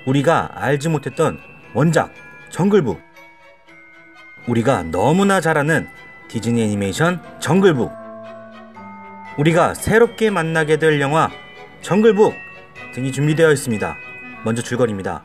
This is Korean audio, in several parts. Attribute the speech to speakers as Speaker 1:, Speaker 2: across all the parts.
Speaker 1: 우리가 알지 못했던 원작 정글북, 우리가 너무나 잘 아는 디즈니 애니메이션 정글북, 우리가 새롭게 만나게 될 영화 정글북 등이 준비되어 있습니다. 먼저 줄거리입니다.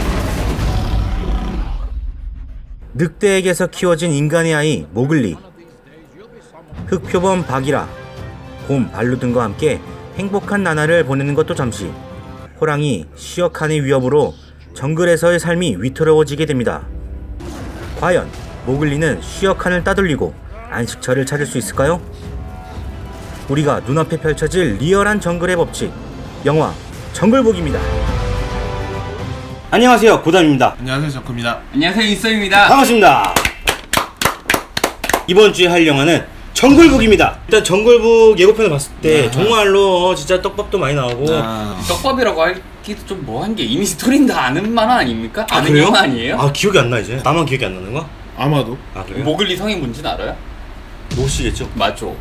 Speaker 1: 늑대에게서 키워진 인간의 아이 모글리, 흑표범 바기라, 곰 발루 등과 함께 행복한 나날을 보내는 것도 잠시, 호랑이 시어칸의 위협으로 정글에서의 삶이 위태로워지게 됩니다. 과연 모글리는 시어칸을 따돌리고 안식처를 찾을 수 있을까요? 우리가 눈앞에 펼쳐질 리얼한 정글의 법칙, 영화 정글북입니다. 안녕하세요, 고담입니다.
Speaker 2: 안녕하세요, 정크입니다.
Speaker 3: 안녕하세요, 인썸입니다.
Speaker 1: 반갑습니다. 이번 주에 할 영화는 정글북입니다. 일단 정글북 예고편을 봤을 때 정말로 진짜 떡밥도 많이 나오고
Speaker 3: 떡밥이라고 하기도 좀 뭐한 게 이미 스토리는 다 아는 만화 아닙니까? 아는
Speaker 1: 그래요?
Speaker 3: 영화 아니에요?
Speaker 1: 아, 기억이 안 나 이제. 나만 기억이 안 나는 거야?
Speaker 2: 아마도.
Speaker 1: 아, 그래요?
Speaker 3: 모글리 성이 뭔지는 알아요?
Speaker 1: 모시겠죠?
Speaker 3: 맞죠.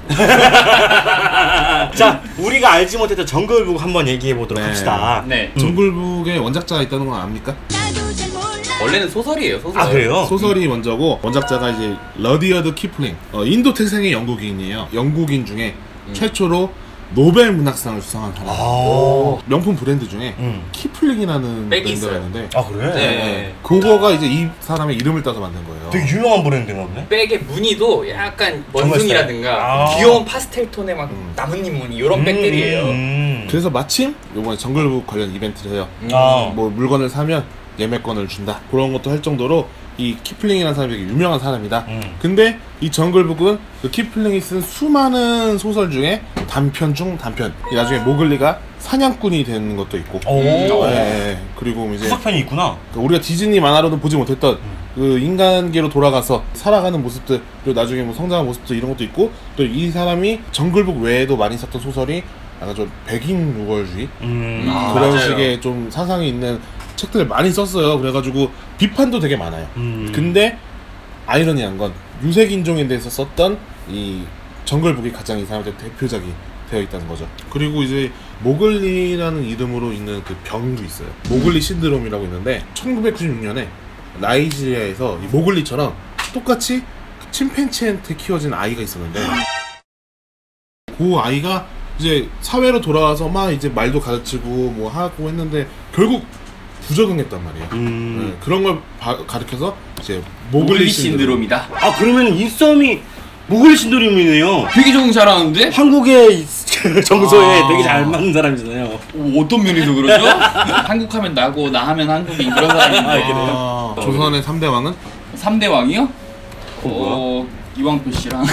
Speaker 1: 자, 우리가 알지 못했던 정글북 한번 얘기해 보도록 합시다.
Speaker 3: 네.
Speaker 2: 정글북에 원작자가 있다는 건 압니까?
Speaker 3: 원래는 소설이에요, 소설.
Speaker 1: 아, 그래요?
Speaker 2: 소설이 먼저고 원작자가 이제 러디어드 키플링, 인도 태생의 영국인이에요. 영국인 중에 최초로 노벨 문학상을 수상한 사람. 명품 브랜드 중에 키플링이라는
Speaker 3: 백이
Speaker 2: 브랜드가
Speaker 3: 있어요.
Speaker 2: 있는데,
Speaker 1: 아, 그래?
Speaker 3: 네.
Speaker 2: 그거가 이제 이 사람의 이름을 따서 만든 거예요.
Speaker 1: 되게 유명한 브랜드인가 보네?
Speaker 3: 백의 무늬도 약간
Speaker 1: 정말
Speaker 3: 원숭이라든가 귀여운 파스텔 톤의 막 나뭇잎 무늬 이런 백들이에요.
Speaker 2: 그래서 마침 요번에 정글북 관련 이벤트를 해요. 뭐 물건을 사면 예매권을 준다, 그런 것도 할 정도로 이 키플링이라는 사람이 되게 유명한 사람이다. 근데 이 정글북은 그 키플링이 쓴 수많은 소설 중에 단편 중 단편. 나중에 모글리가 사냥꾼이 되는 것도 있고, 그리고 이제
Speaker 1: 후속편이 있구나.
Speaker 2: 우리가 디즈니 만화로는 보지 못했던 그 인간계로 돌아가서 살아가는 모습들, 그리고 나중에 뭐 성장한 모습들, 이런 것도 있고, 또 이 사람이 정글북 외에도 많이 썼던 소설이 약간 좀 백인 우월주의 그런
Speaker 3: 맞아요.
Speaker 2: 식의 좀 사상이 있는 책들을 많이 썼어요. 그래가지고 비판도 되게 많아요. 근데 아이러니한 건 유색 인종에 대해서 썼던 이 정글북이 가장 이 사람한테 대표작이 되어 있다는 거죠. 그리고 이제 모글리라는 이름으로 있는 그 병도 있어요. 모글리 신드롬이라고 있는데 1996년에 나이지리아에서 이 모글리처럼 똑같이 침팬지한테 키워진 아이가 있었는데, 그 아이가 이제 사회로 돌아와서 막 이제 말도 가르치고 뭐 하고 했는데 결국 부적응했단 말이에요. 그런 걸 가르쳐서 이제 모글리 신드롬이다.
Speaker 1: 아, 그러면 인썸이 모글리 신드롬이네요.
Speaker 3: 되게 적응 잘하는데?
Speaker 1: 한국의 정서에 되게 잘 맞는 사람이잖아요.
Speaker 3: 어떤 면에서 그러죠? 한국 하면 나고 나 하면 한국인 그런 사람인데.
Speaker 2: 조선의 3대 왕은?
Speaker 3: 3대 왕이요? 이왕표 씨랑.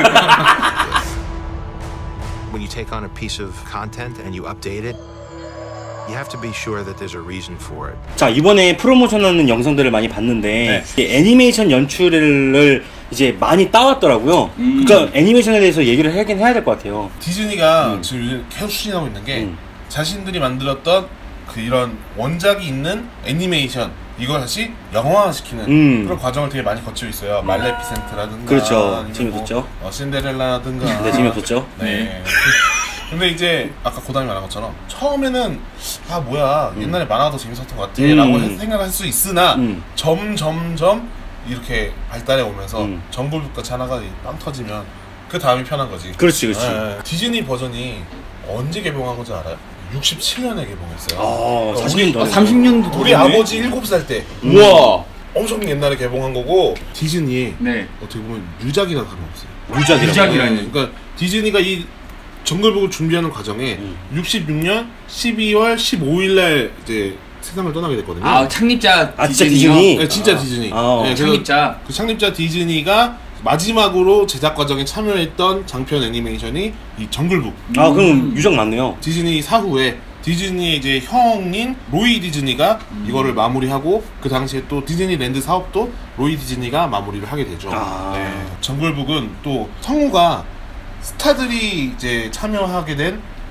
Speaker 4: When you take on a piece of content and you update it, you have to be sure that there's a reason for it.
Speaker 1: 자, 이번에 프로모션하는 영상들을 많이 봤는데 이제 애니메이션 연출을 이제 많이 따왔더라고요. 그러니까 애니메이션에 대해서 얘기를 하긴 해야 될 것 같아요.
Speaker 2: 디즈니가 지금 요즘 계속 추진하고 있는 게 자신들이 만들었던 그 이런 원작이 있는 애니메이션, 이걸 다시 영화화시키는 그런 과정을 되게 많이 거치고 있어요. 말레피센트라든가,
Speaker 1: 그렇죠. 재미없었죠.
Speaker 2: 신데렐라라든가.
Speaker 1: 네, 재미없었죠.
Speaker 2: 네. 근데 이제 아까 고담이 말한 것처럼 처음에는 아 뭐야 옛날에 만화가 더 재밌었던 것 같아 라고 생각할 수 있으나 점점점 이렇게 발달해 오면서 정글북같이 하나가 빵 터지면 그 다음이 편한 거지.
Speaker 1: 그렇지, 그렇지.
Speaker 2: 네. 디즈니 버전이 언제 개봉한 건지 알아요? 67년에 개봉했어요.
Speaker 1: 40년 더.
Speaker 3: 30년도
Speaker 2: 우리 아버지 7살 때.
Speaker 3: 우와.
Speaker 2: 엄청 옛날에 개봉한 거고, 디즈니
Speaker 3: 네.
Speaker 2: 어떻게 보면 유작이라 다름없어요.
Speaker 3: 유작이라니.
Speaker 2: 그러니까 디즈니가 이 정글북을 준비하는 과정에 66년 12월 15일날 이제 세상을 떠나게 됐거든요.
Speaker 3: 아, 창립자
Speaker 1: 진짜
Speaker 3: 디즈니요?
Speaker 1: 디즈니?
Speaker 2: 네, 진짜 디즈니. 네,
Speaker 3: 창립자.
Speaker 2: 그 창립자 디즈니가 마지막으로 제작 과정에 참여했던 장편 애니메이션이 이 정글북.
Speaker 1: 아, 그럼 유적 많네요.
Speaker 2: 디즈니 사후에 디즈니의 이제 형인 로이 디즈니가 이거를 마무리하고, 그 당시에 또 디즈니랜드 사업도 로이 디즈니가 마무리를 하게 되죠. 정글북은 또 성우가 스타들이 이제 참여하게 된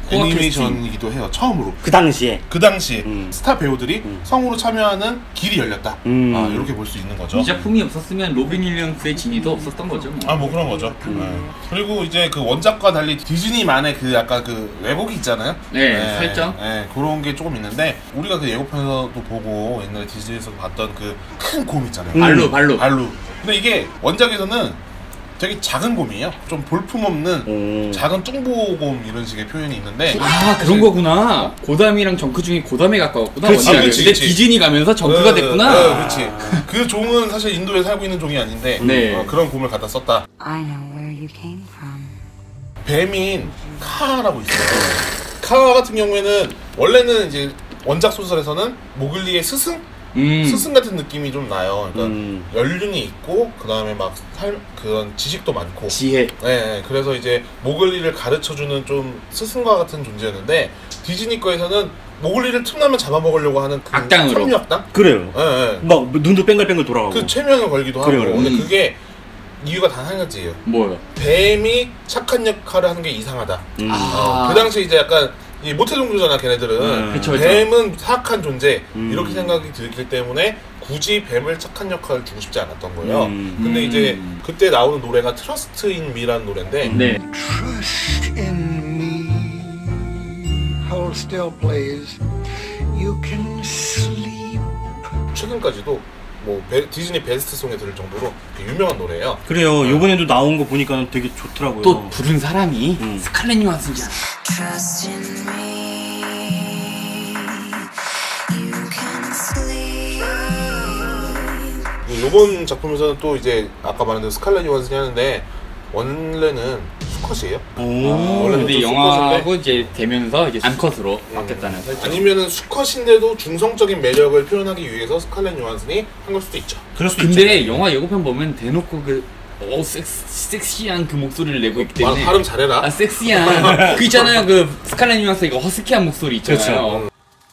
Speaker 2: 애니메이션이기도 해요. 처음으로.
Speaker 1: 그 당시에.
Speaker 2: 그 당시에 스타 배우들이 성우로 참여하는 길이 열렸다. 이렇게 볼 수 있는 거죠.
Speaker 3: 이 작품이 없었으면 로빈 윌리엄스의 진이도 없었던 거죠. 뭐.
Speaker 2: 뭐 그런 거죠. 그리고 이제 그 원작과 달리 디즈니만의 그 약간 그 왜곡이 있잖아요.
Speaker 3: 네, 설정.
Speaker 2: 그런 게 조금 있는데 우리가 그 예고편에서도 보고 옛날에 디즈니에서 봤던 그 큰 곰 있잖아요. 발루. 근데 이게 원작에서는 되게 작은 곰이에요. 좀 볼품없는 작은 뚱보곰 이런 식의 표현이 있는데
Speaker 3: 그런 거구나. 고담이랑 정크 중에 고담에 가까웠구나.
Speaker 2: 그렇지,
Speaker 3: 원작은.
Speaker 2: 그렇지,
Speaker 3: 근데
Speaker 2: 그렇지.
Speaker 3: 디즈니 가면서 정크가 됐구나.
Speaker 2: 그렇지. 그 종은 사실 인도에 살고 있는 종이 아닌데
Speaker 3: 네.
Speaker 2: 그런 곰을 갖다 썼다.
Speaker 5: I know where you came from.
Speaker 2: 뱀인 카라고 있어요. 카 같은 경우에는 원래는 이제 원작 소설에서는 모글리의 스승 같은 느낌이 좀 나요. 그러니까 연륜이 있고 그 다음에 막 그런 지식도 많고
Speaker 3: 지혜.
Speaker 2: 네, 그래서 이제 모글리를 가르쳐주는 좀 스승과 같은 존재였는데 디즈니 거에서는 모글리를 틈나면 잡아먹으려고 하는 그
Speaker 3: 악당으로.
Speaker 2: 섬유악당?
Speaker 1: 그래요.
Speaker 2: 네.
Speaker 1: 막 눈도 뺑글뺑글 돌아가고.
Speaker 2: 그 최면을 걸기도 하고.
Speaker 1: 그래요.
Speaker 2: 근데 그게 이유가 단 한 가지예요.
Speaker 3: 뭐요?
Speaker 2: 뱀이 착한 역할을 하는 게 이상하다. 그 당시 이제 약간 이 모태종교잖아 걔네들은.
Speaker 3: 그쵸.
Speaker 2: 뱀은 사악한 존재 이렇게 생각이 들기 때문에 굳이 뱀을 착한 역할을 주고 싶지 않았던 거예요. 근데 이제 그때 나오는 노래가 트러스트 인 미라는 노래인데
Speaker 3: 네.
Speaker 6: Trust in me. Hold still, please. You can sleep.
Speaker 2: 최근까지도 뭐 디즈니 베스트 송에 들을 정도로 유명한 노래예요.
Speaker 1: 그래요. 요번에도 나온 거 보니까 되게 좋더라고요.
Speaker 3: 또 부른 사람이 스칼렛 요한슨이잖아.
Speaker 5: Trust in me. You can sleep.
Speaker 2: 이번 작품에서는 또 이제 아까 말한 대로 스칼렛 요한슨이 하는데 원래는 수컷이에요. 원래는
Speaker 3: 근데
Speaker 2: 또
Speaker 3: 영화하고 이제 되면서 이제 암컷으로 바뀌었다는 설정.
Speaker 2: 아니면은 수컷인데도 중성적인 매력을 표현하기 위해서 스칼렛 요한슨이 한 걸 수도 있죠.
Speaker 1: 그럴 수도
Speaker 3: 근데
Speaker 1: 있죠.
Speaker 3: 영화 예고편 보면 대놓고 그 섹시한 그 목소리를 내고 있기 때문에
Speaker 2: 발음 잘해라.
Speaker 3: 섹시한 그 있잖아요. 그 스칼렛 요한슨 이거 허스키한 목소리 있잖아요.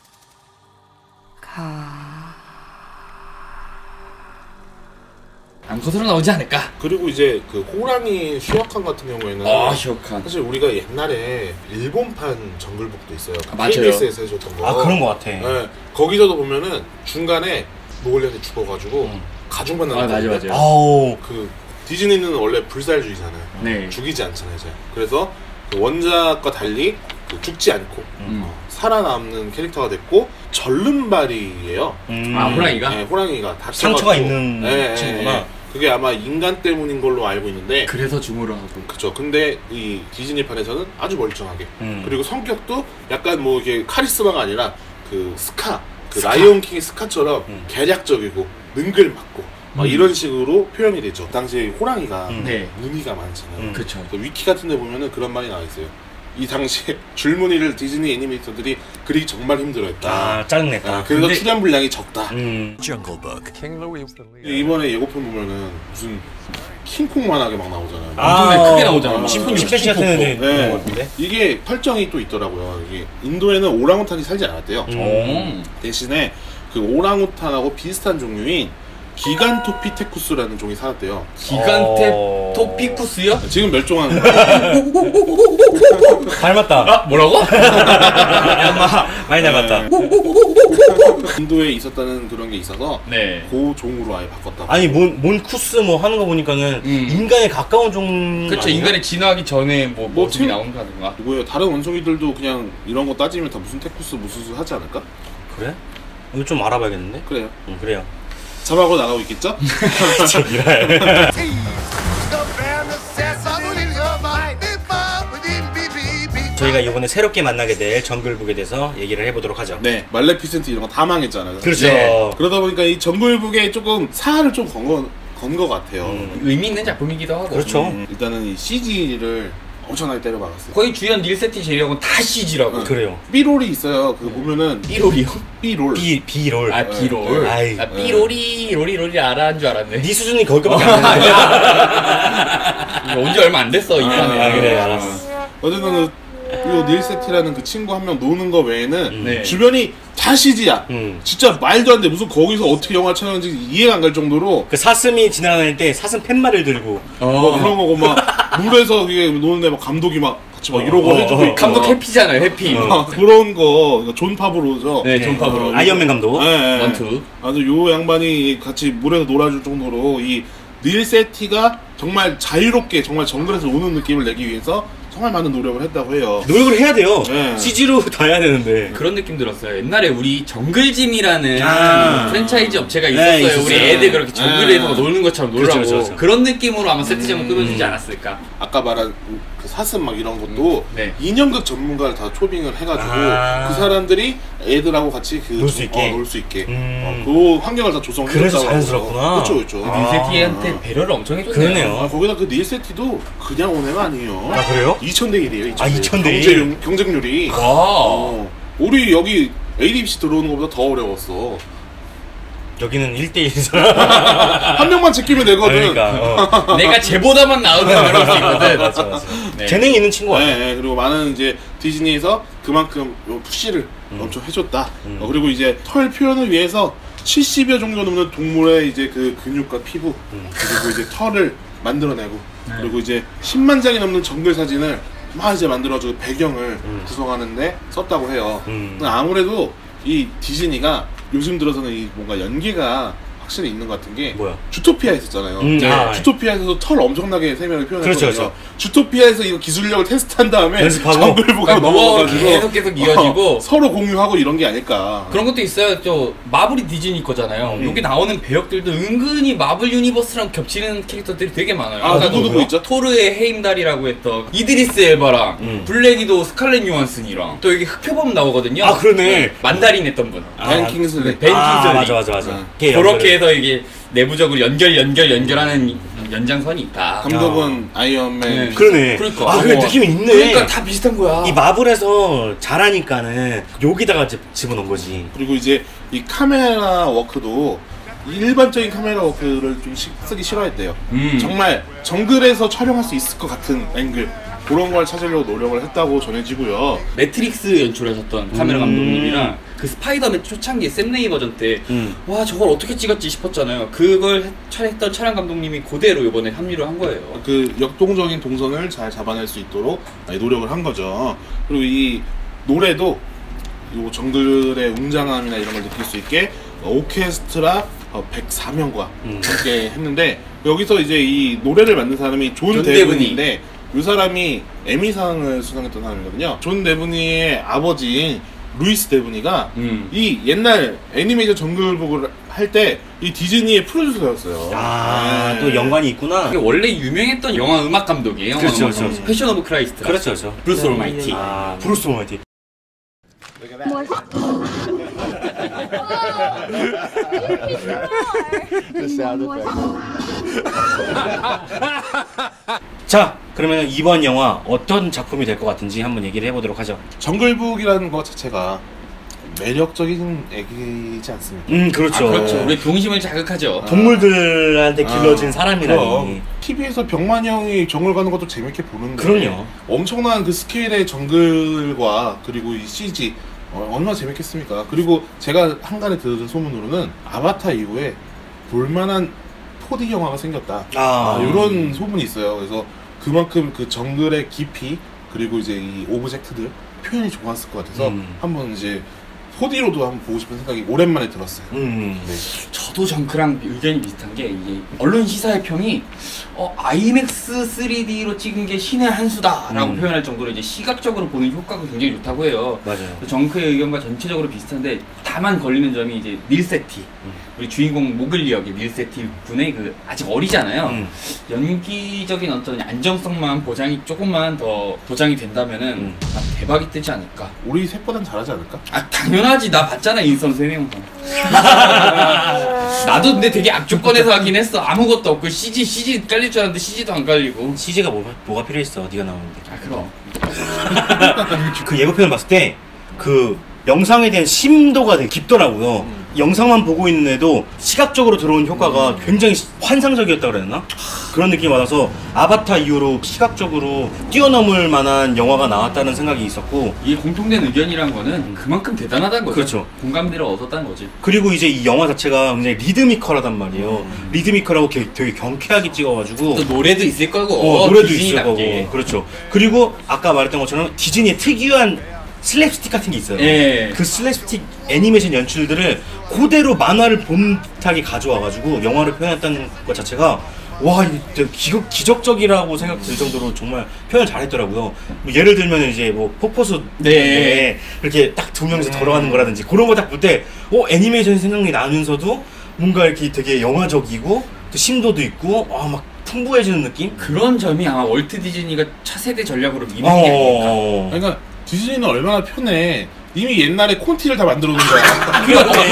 Speaker 3: 암컷으로 나오지 않을까?
Speaker 2: 그리고 이제 그 호랑이 슈어칸 같은 경우에는
Speaker 3: 시원한.
Speaker 2: 사실 우리가 옛날에 일본판 정글북도 있어요.
Speaker 3: 맞아요.
Speaker 2: KBS에서 해줬던 거.
Speaker 1: 그런 거 같아.
Speaker 2: 네, 거기서도 보면은 중간에 모글리한테 죽어가지고 가중받는
Speaker 3: 맞아.
Speaker 1: 아우.
Speaker 2: 그 디즈니는 원래 불살주의잖아요.
Speaker 3: 네.
Speaker 2: 죽이지 않잖아요, 잘. 그래서 그 원작과 달리 그 죽지 않고 살아남는 캐릭터가 됐고 절름발이에요.
Speaker 3: 호랑이가?
Speaker 2: 네, 호랑이가 다쳐가지고.
Speaker 1: 상처가 있는 친구구나.
Speaker 2: 그게 아마 인간 때문인 걸로 알고 있는데.
Speaker 3: 그래서 줌으로 하고.
Speaker 2: 그쵸. 근데 이 디즈니판에서는 아주 멀쩡하게. 그리고 성격도 약간 뭐 이게 카리스마가 아니라 그 스카. 라이온킹의 스카처럼 계략적이고 능글맞고 막 이런 식으로 표현이 되죠. 당시에 호랑이가
Speaker 3: 네.
Speaker 2: 무늬가 많잖아요.
Speaker 3: 그쵸.
Speaker 2: 그 위키 같은 데 보면은 그런 말이 나와 있어요. 이 당시에 줄무늬를 디즈니 애니메이터들이 그리기 정말 힘들어했다.
Speaker 1: 짜증냈다.
Speaker 2: 그래서
Speaker 3: 근데-
Speaker 2: 출연 분량이 적다.
Speaker 4: Jungle Book.
Speaker 2: 이번에 예고편 보면은 무슨 킹콩만하게 막 나오잖아요.
Speaker 3: 엄청나게 크게 나오잖아.
Speaker 1: 10cm 같은 애들
Speaker 2: 네.
Speaker 1: 있는 것 같은데.
Speaker 2: 이게 설정이 또 있더라고요. 이게 인도에는 오랑우탄이 살지 않았대요. 대신에 그 오랑우탄하고 비슷한 종류인 기간토피테쿠스라는 종이 살았대요.
Speaker 3: 기간테 토피쿠스요?
Speaker 2: 지금 멸종한
Speaker 1: 닮았다.
Speaker 3: 뭐라고?
Speaker 1: 많이 닮았다.
Speaker 2: 인도에 있었다는 그런 게 있어서
Speaker 3: 네.
Speaker 2: 그 종으로 아예 바꿨다.
Speaker 1: 아니 몬쿠스 뭐 하는 거 보니까는 인간에 가까운 종.
Speaker 3: 그렇죠.
Speaker 1: 아니에요?
Speaker 3: 인간이 진화하기 전에 뭐 모습이
Speaker 2: 참-
Speaker 3: 나온다든가.
Speaker 2: 뭐예요? 다른 원숭이들도 그냥 이런 거 따지면 다 무슨 테쿠스 무슨 하지 않을까?
Speaker 1: 그래? 이거 좀 알아봐야겠는데.
Speaker 2: 그래요.
Speaker 1: 그래요.
Speaker 2: 잡아고 나가고 있겠죠?
Speaker 1: 저희가 이번에 새롭게 만나게 될 정글북에 대해서 얘기를 해보도록 하죠.
Speaker 2: 네, 말레피센트 이런 거 다 망했잖아요.
Speaker 1: 그렇죠.
Speaker 3: 네.
Speaker 2: 그러다 보니까 이 정글북에 조금 사활을 좀 건 거 같아요.
Speaker 3: 의미 있는 작품이기도 하고.
Speaker 1: 그렇죠.
Speaker 2: 일단은 이 CG를 엄청나게 때려박았어요.
Speaker 3: 거의 주연 닐세티 제외하고는 다 CG라고.
Speaker 1: 그래요.
Speaker 2: B롤이 있어요. 그거 보면은
Speaker 3: B롤이요?
Speaker 2: B롤.
Speaker 1: B롤.
Speaker 3: 아 B롤.
Speaker 1: 아이.
Speaker 3: 아 B롤이 롤이 알아한 줄 알았네.
Speaker 1: 네 수준이 거기밖에 안 되는데.
Speaker 3: 이거 온지 얼마 안 됐어 이 판에.
Speaker 1: 아, 그래, 알았어.
Speaker 2: 어쨌든 요 닐세티라는 그 친구 한 명 노는 거 외에는
Speaker 3: 네.
Speaker 2: 주변이 다 CG야. 진짜 말도 안 돼. 무슨 거기서 어떻게 영화 촬영하는지 이해가 안 갈 정도로
Speaker 1: 그 사슴이 지나다닐 때 사슴 팻말을 들고
Speaker 2: 뭐 그런 거고 막 물에서 이게 노는데 막 감독이 막 같이 막 이러고 해주고 있고.
Speaker 3: 감독 해피잖아요, 해피.
Speaker 2: 그런 거, 존 파브로죠.
Speaker 3: 네, 존 파브로.
Speaker 1: 아이언맨 감독.
Speaker 2: 네,
Speaker 3: 원투.
Speaker 2: 아주 요 양반이 같이 물에서 놀아줄 정도로 이 닐 세티가 정말 자유롭게 정말 정글에서 노는 느낌을 내기 위해서 정말 많은 노력을 했다고 해요.
Speaker 1: 노력을 해야 돼요.
Speaker 2: 네.
Speaker 1: CG로 다 해야 되는데.
Speaker 3: 그런 느낌 들었어요. 옛날에 우리 정글짐이라는 프랜차이즈 업체가
Speaker 1: 네,
Speaker 3: 있었어요. 우리
Speaker 1: 있었어요.
Speaker 3: 애들 그렇게 정글에서 노는 것처럼 놀라고.
Speaker 1: 그렇죠, 그렇죠.
Speaker 3: 그런 느낌으로 아마 세트장을 꾸며주지 않았을까.
Speaker 2: 아까 말한 그 사슴 막 이런 것도
Speaker 3: 네.
Speaker 2: 인형극 전문가를 다 초빙을 해가지고 그 사람들이 애들하고 같이 그
Speaker 1: 놀수 있게?
Speaker 2: 놀 수 있게 그 환경을 다 조성해
Speaker 1: 그래서
Speaker 2: 줬다고.
Speaker 1: 자연스럽구나.
Speaker 2: 그렇죠, 그렇죠.
Speaker 3: 닐세티한테 배려를 엄청 해줬네요.
Speaker 1: 그러네요.
Speaker 2: 거기다 그 닐 세티도 그냥 온 애가 아니에요.
Speaker 1: 아, 그래요?
Speaker 2: 2,000대 1이에요. 2,000대.
Speaker 1: 아, 2000대
Speaker 2: 경쟁률이.
Speaker 3: 와.
Speaker 2: 우리 여기 ADBC 들어오는 것보다 더 어려웠어.
Speaker 1: 여기는 1대1이잖아.
Speaker 2: 한 명만 지키면 되거든.
Speaker 1: 그러니까.
Speaker 3: 내가 쟤보다만 나오면 그럴 수 있거든.
Speaker 1: 맞아.
Speaker 3: 네.
Speaker 1: 재능이 있는 친구 같아.
Speaker 2: 네, 네, 그리고 많은 이제 디즈니에서 그만큼 요 푸시를 엄청 해줬다. 그리고 이제 털 표현을 위해서 70여 종류 넘는 동물의 이제 그 근육과 피부 그리고 이제 털을 만들어내고 그리고 이제 10만 장이 넘는 정글 사진을 막 이제 만들어주고 배경을 구성하는데 썼다고 해요. 아무래도 이 디즈니가 요즘 들어서는 이 뭔가 연계가 확실히 있는 것 같은 게
Speaker 1: 뭐야?
Speaker 2: 주토피아 있었잖아요.
Speaker 1: 아,
Speaker 2: 주토피아에서도 털 엄청나게 세밀하게 표현했거든요.
Speaker 1: 그렇죠, 그렇죠.
Speaker 2: 주토피아에서 이거 기술력을 테스트한 다음에
Speaker 1: 연습하고.
Speaker 2: 정글보가
Speaker 3: 그러니까
Speaker 2: 넘어가가지고
Speaker 3: 계속 이어지고.
Speaker 2: 서로 공유하고 이런 게 아닐까.
Speaker 3: 그런 것도 있어요. 저 마블이 디즈니 거잖아요. 여기 나오는 배역들도 은근히 마블 유니버스랑 겹치는 캐릭터들이 되게 많아요.
Speaker 2: 아,
Speaker 3: 아까
Speaker 2: 누구 있죠?
Speaker 3: 토르의 헤임달이라고 했던 이드리스 엘바랑 블랙이도 스칼렛 요한슨이랑 또 여기 흑표범 나오거든요.
Speaker 1: 아, 그러네.
Speaker 3: 만다린 했던 분.
Speaker 2: 벤 킹슬리.
Speaker 3: 벤 킹슬리.
Speaker 1: 맞아.
Speaker 3: 그렇게 해서 이게 내부적으로 연결하는 연장선이 있다.
Speaker 2: 감독은 아이언맨.
Speaker 3: 네.
Speaker 1: 그러네.
Speaker 3: 그러니까.
Speaker 1: 아, 그래 느낌이 있네.
Speaker 3: 그러니까 다 비슷한 거야.
Speaker 1: 이 마블에서 잘하니까는 여기다가 집어넣은 거지.
Speaker 2: 그리고 이제 이 카메라 워크도 일반적인 카메라 워크를 좀 쓰기 싫어했대요. 정말 정글에서 촬영할 수 있을 것 같은 앵글 그런 걸 찾으려고 노력을 했다고 전해지고요.
Speaker 3: 매트릭스 연출하셨던 카메라 감독님이랑 그 스파이더맨 초창기 샘 레이 버전 때 와 저걸 어떻게 찍었지 싶었잖아요. 그걸 촬영했던 촬영 감독님이 그대로 이번에 합류를 한 거예요.
Speaker 2: 그 역동적인 동선을 잘 잡아낼 수 있도록 노력을 한 거죠. 그리고 이 노래도 요 정글의 웅장함이나 이런 걸 느낄 수 있게 오케스트라 104명과 함께 했는데 여기서 이제 이 노래를 만든 사람이 존 데브니인데 이 사람이 에미상을 수상했던 사람이거든요. 존 데브니의 아버지인 루이스 데브니가 이 옛날 애니메이션 정글북을 할 때 이 디즈니의 프로듀서였어요.
Speaker 1: 아, 또 연관이 있구나.
Speaker 3: 이게 원래 유명했던 영화 음악 감독이에요. 영화
Speaker 1: 그렇죠,
Speaker 3: 음악
Speaker 1: 그렇죠.
Speaker 3: 감독. 패션 오브 크라이스트.
Speaker 1: 그렇죠.
Speaker 3: 브루스 올마이티.
Speaker 1: 아, 브루스 올마이티. 자, 그러면 이번 영화 어떤 작품이 될 것 같은지 한번 얘기를 해보도록 하죠.
Speaker 2: 정글북이라는 것 자체가 매력적인 얘기지 않습니까?
Speaker 1: 그렇죠.
Speaker 3: 아, 그렇죠. 우리 동심을 자극하죠.
Speaker 1: 동물들한테 길러진 사람이라니.
Speaker 2: TV에서 병만 형이 정글 가는 것도 재밌게 보는데
Speaker 1: 그럼요.
Speaker 2: 엄청난 그 스케일의 정글과 그리고 이 CG 얼마나 재밌겠습니까? 그리고 제가 한간에 들은 소문으로는 아바타 이후에 볼만한 4D 영화가 생겼다. 이런 소문이 있어요. 그래서 그만큼 그 정글의 깊이 그리고 이제 이 오브젝트들 표현이 좋았을 것 같아서 한번 이제 4D로도 한번 보고 싶은 생각이 오랜만에 들었어요. 네.
Speaker 3: 저도 정크랑 의견이 비슷한 게 이게 언론 시사의 평이 아이맥스 3D로 찍은 게 신의 한 수다라고 표현할 정도로 이제 시각적으로 보는 효과가 굉장히 좋다고 해요.
Speaker 1: 맞아요.
Speaker 3: 정크의 의견과 전체적으로 비슷한데 다만 걸리는 점이 이제 닐 세티 우리 주인공 모글리 역의 닐 세티 군의 그 아직 어리잖아요. 연기적인 어떤 안정성만 조금만 더 보장이 된다면은 대박이 뜨지 않을까.
Speaker 2: 우리 셋보단 잘하지 않을까?
Speaker 3: 아 당연하지. 나 봤잖아 인선 3명만. 나도 근데 되게 악조건에서 하긴 했어. 아무것도 없고 CG 깔릴 줄 알았는데 CG도 안 깔리고.
Speaker 1: CG가 뭐가 필요했어? 네가 나오는데.
Speaker 3: 아 그럼.
Speaker 1: 그 예고편을 봤을 때 그 영상에 대한 심도가 되게 깊더라고요. 영상만 보고 있는데도 시각적으로 들어온 효과가 굉장히 환상적이었다 그래야 되나? 그런 느낌이 받아서 아바타 이후로 시각적으로 뛰어넘을 만한 영화가 나왔다는 생각이 있었고,
Speaker 3: 이게 공통된 의견이란 거는 그만큼 대단하다는 거죠.
Speaker 1: 그렇죠.
Speaker 3: 공감대를 얻었다는 거지.
Speaker 1: 그리고 이제 이 영화 자체가 굉장히 리드미컬하단 말이에요. 리드미컬하고 되게 경쾌하게 찍어가지고
Speaker 3: 또 노래도 있을 거고,
Speaker 1: 노래도
Speaker 3: 디즈니답게.
Speaker 1: 있을 거고, 그렇죠. 그리고 아까 말했던 것처럼 디즈니의 특유한 슬랩스틱 같은 게 있어요.
Speaker 3: 예.
Speaker 1: 그 슬랩스틱 애니메이션 연출들을 그대로 만화를 본듯하게 가져와가지고 영화를 표현했다는 것 자체가 와, 기적적이라고 생각 들 정도로 정말 표현 잘했더라고요. 뭐 예를 들면 이제 뭐 폭포수
Speaker 3: 네.
Speaker 1: 이렇게 딱 두 명이서 걸어가는 거라든지 그런 거 딱 볼 때 애니메이션 생각이 나면서도 뭔가 이렇게 되게 영화적이고 또 심도도 있고 막 풍부해지는 느낌?
Speaker 3: 그런 점이 아마 월트 디즈니가 차세대 전략으로 미는 게 아닐까.
Speaker 2: 그러니까 디즈니는 얼마나 편해. 이미 옛날에 콘티를 다 만들어 놓은 거야.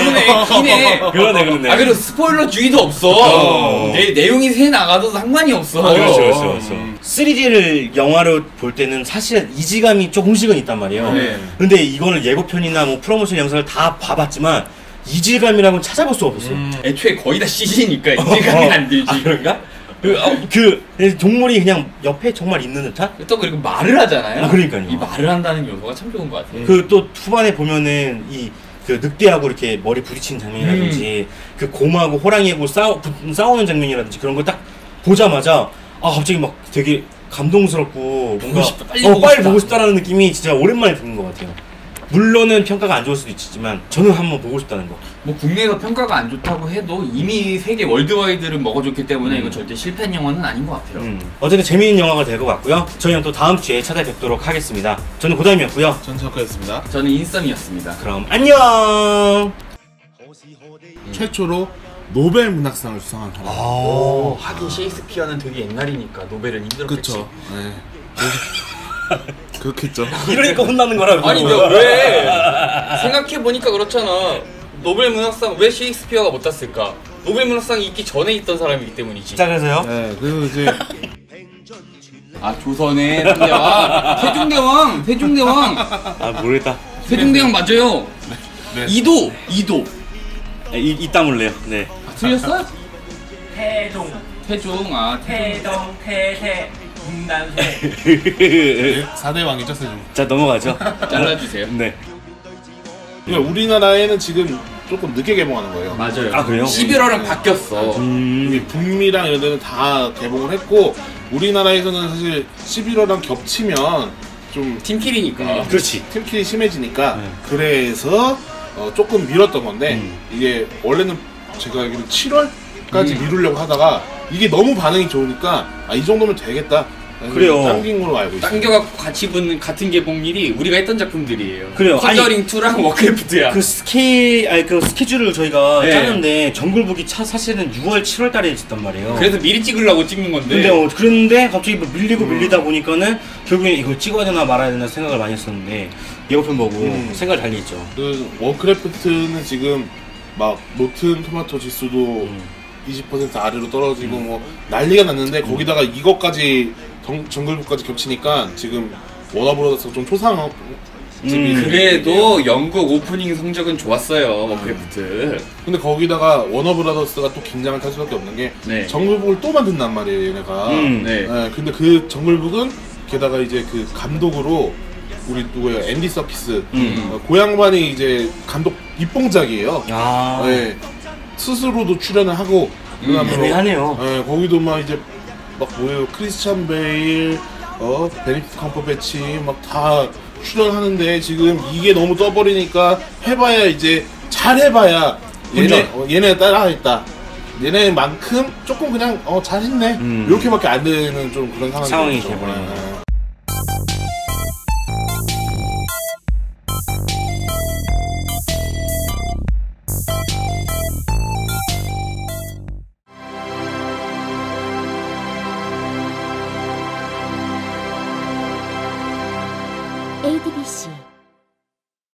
Speaker 3: 그러네. 그리고 스포일러 주의도 없어. 내용이 새 나가도 상관이 없어.
Speaker 1: 그렇죠. 3D를 영화로 볼 때는 사실 이지감이 조금씩은 있단 말이에요.
Speaker 3: 네.
Speaker 1: 근데 이거는 예고편이나 뭐 프로모션 영상을 다 봐봤지만 이질감이라고는 찾아볼 수 없었어요.
Speaker 3: 애초에 거의 다 CG니까 이질감이 안 들지.
Speaker 1: 그런가? 동물이 그냥 옆에 정말 있는 듯한?
Speaker 3: 또 그리고 말을 하잖아요.
Speaker 1: 그러니까요.
Speaker 3: 이 말을 한다는 요소가 참 좋은 것 같아요.
Speaker 1: 또 후반에 보면은 그 늑대하고 이렇게 머리 부딪히는 장면이라든지 그 곰하고 호랑이하고 싸우는 장면이라든지 그런 거 딱 보자마자 갑자기 막 되게 감동스럽고 뭔가 빨리 보고 싶다라는 느낌이 진짜 오랜만에 드는 것 같아요. 물론은 평가가 안 좋을 수도 있지만 저는 한번 보고 싶다는 거.
Speaker 3: 뭐 국내에서 평가가 안 좋다고 해도 이미 세계 월드와이드를 먹어줬기 때문에 이건 절대 실패한 영화는 아닌 것 같아요.
Speaker 1: 어쨌든 재미있는 영화가 될 것 같고요. 저희는 또 다음 주에 찾아뵙도록 하겠습니다. 저는 고담이었고요.
Speaker 2: 전 작가였습니다.
Speaker 3: 저는 인썸이었습니다.
Speaker 1: 그럼 안녕.
Speaker 2: 최초로 노벨 문학상을 수상한 사람.
Speaker 3: 하긴 셰익스피어는 되게 옛날이니까 노벨은 힘들었겠지.
Speaker 2: 그렇죠. 네. 그렇겠죠.
Speaker 1: 이러니까 혼나는 거라고.
Speaker 3: 아니 내가 왜 생각해보니까 그렇잖아. 노벨 문학상 왜 셰익스피어가 못 땄을까? 노벨 문학상이 있기 전에 있던 사람이기 때문이지.
Speaker 1: 자, 그래서요?
Speaker 2: 네, 그리고 이제
Speaker 3: 조선의 세종대왕
Speaker 1: 모르겠다.
Speaker 3: 세종대왕 맞아요.
Speaker 2: 네.
Speaker 3: 이도
Speaker 1: 이따 몰래요. 네.
Speaker 3: 틀렸어요?
Speaker 7: 태종 태세 문단세
Speaker 2: 4대 왕이죠, 세종.
Speaker 1: 자, 넘어가죠.
Speaker 3: 잘라주세요.
Speaker 1: 네.
Speaker 2: 그러니까 우리나라에는 지금 조금 늦게 개봉하는 거예요.
Speaker 3: 맞아요.
Speaker 1: 그래요?
Speaker 3: 11월은 바뀌었어.
Speaker 2: 이게 북미랑 이런 데는 다 개봉을 했고 우리나라에서는 사실 11월랑 겹치면 좀
Speaker 3: 팀킬이니까.
Speaker 1: 그렇지.
Speaker 2: 팀킬이 심해지니까 그래서 조금 미뤘던 건데 이게 원래는 제가 알기로 7월까지 미루려고 하다가 이게 너무 반응이 좋으니까 이 정도면 되겠다.
Speaker 1: 그래요.
Speaker 2: 당긴 걸로 알고 있어요.
Speaker 3: 당겨갖고 같이 붙는 같은 개봉일이 우리가 했던 작품들이에요.
Speaker 1: 그래요.
Speaker 3: 컨저링 2랑 워크래프트야.
Speaker 1: 그 스케줄을 저희가
Speaker 3: 네.
Speaker 1: 짜는데 정글북이 사실은 6월, 7월 달에 있었단 말이에요.
Speaker 3: 그래서 미리 찍으려고 찍는 건데.
Speaker 1: 그런데 갑자기 뭐 밀리다 보니까는 결국엔 이걸 찍어야 되나 말아야 되나 생각을 많이 했었는데 예고편 보고 생각을 달리 했죠.
Speaker 2: 그 워크래프트는 지금 막 로튼 토마토 지수도 20% 아래로 떨어지고 뭐 난리가 났는데 거기다가 이것까지 정글북까지 겹치니까 지금 워너브라더스가 좀 초상.
Speaker 3: 그래도 영국 오프닝 성적은 좋았어요. 워크래프트.
Speaker 2: 근데 거기다가 워너브라더스가 또 긴장을 탈 수밖에 없는 게
Speaker 3: 네.
Speaker 2: 정글북을 또 만든단 말이에요, 얘네가.
Speaker 3: 네.
Speaker 2: 근데 그 정글북은 게다가 이제 그 감독으로 우리 누구예요? 앤디 서키스. 고양반이 이제 감독 입봉작이에요. 네. 스스로도 출연을 하고 그다음에
Speaker 1: 애매하네요.
Speaker 2: 거기도 막 이제 막 뭐예요? 크리스찬 베일, 베니피트 컴퍼배치 막 다 출연하는데 지금 이게 너무 떠버리니까 해봐야 이제 잘해봐야 얘네 따라하겠다. 얘네만큼 조금 그냥 잘했네 이렇게밖에 안 되는 좀 그런
Speaker 1: 상황이
Speaker 2: 되죠.
Speaker 1: 돼버리네.
Speaker 8: ADBC